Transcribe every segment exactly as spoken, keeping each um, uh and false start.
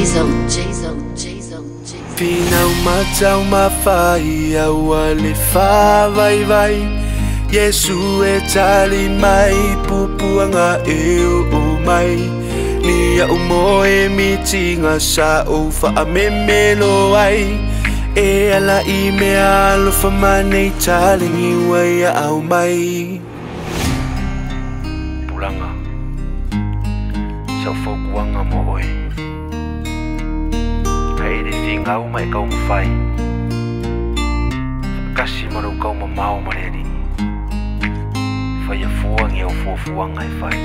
J-Zone, J-Zone, J-Zone, J-Zone. Pinau matau mafai au ale fa vai vai Yesu e tali mai pupuanga e o mai Nia umo e mitinga sa o fa amemelo ai E ala I me alo fa mane tali niwai au mai Pulanga Sa fokuanga mo oi Hei de finga u mai kau mawhai Kasi maru kau mamau mareri Whai a fuangi au fuafuanga e whai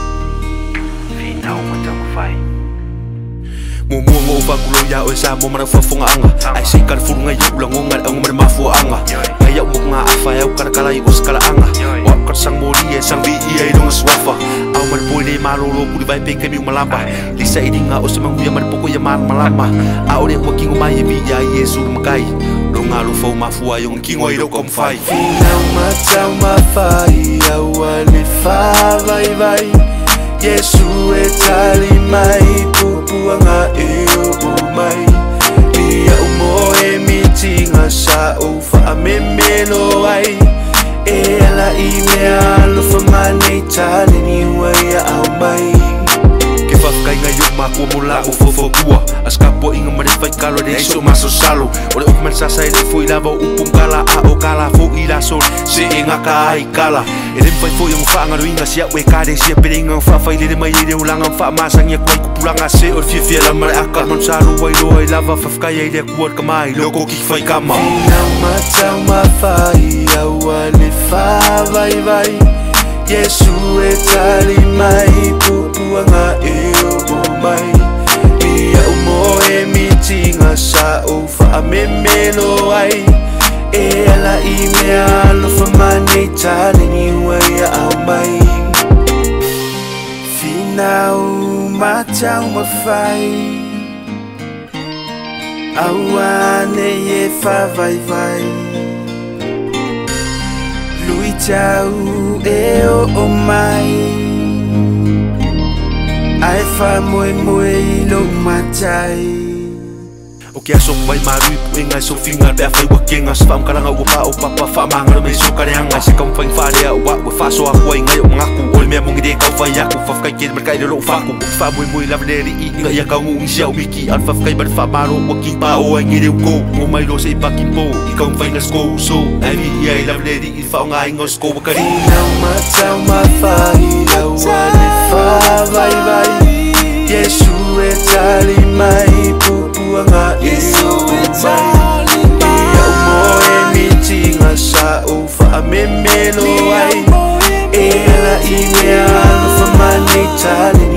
Finau matau mawhai Mua mua ngō whakulo ia o e sa mo mara whafunga anga Ai si kara furunga i ulang o ngara au mara mafua anga Ngai au mok ngā awhai au kara kala i o skala anga Wap kara sang mori e sang vi i e ronga swafa Au mara poe ne maroro kuri vai peke miu malapa Lisa i ringa o se manguia mara poko ia mara malama Au re ua kingo mai e vi ia i e suru makai Ronga lo fau mafua i o kingo i roko mwhai Finau matau mawhai au ale wha vai vai Yesu e tali mai pupuanga e o mai Nia umo e mitinga sa o wha amemelo ai E ala I me alo wha mane tali niwai au mai Ke whafkai ngai o mako mula o fofokua Askapo inga mare whai kalo re iso maso salo Ore o kuman sasa e re fui lava upum kala a o kala fo I la sol Se e ngaka ai kala E rem whai fo yung whaangaro inga sia ue kare sia pere inga whawhai lere mai ere ulanga wha masang ia kuai kupulanga se o fia fia la mare akar man saru wai loa I lava whafkai ai rea kuar kamai loko ki whai kama Finau matau mawhai au ale wha vai vai Yesu e tali mai pupuanga e o mai Nia umo e mitinga sa o wha amemelo ai E ala I me alo wha mane tali niwai au mai Finau matau mawhai Au ane e wha vai vai Lui tau e o o mai Ai wha moe moe I lo matai O ke aso mai marui pu e ngai so finga pe a whai wakenga Sa whaam karanga ua pa o papa wha mangara me so kareanga Se kam whaing wharea ua ua wha so a kuai ngai o ngaku Ole mea mongi de kau whai aku Whafkai kere markai rero whaku Wha moe moe lava leri I inga ia kau ngu isia o miki An whafkai mara wha maro ua ki pa o ai ngere uko Ngo mai lo se I paki po I kau whainga sko so Ai vi ia I lava leri I whao ngai ngo sko wakari Finau matau mawhai au ale wha vai vai Yesu e tali mai pupuanga e o mai Nia umo e mitinga sa o wha amemelo ai E ala I me alo wha mane tali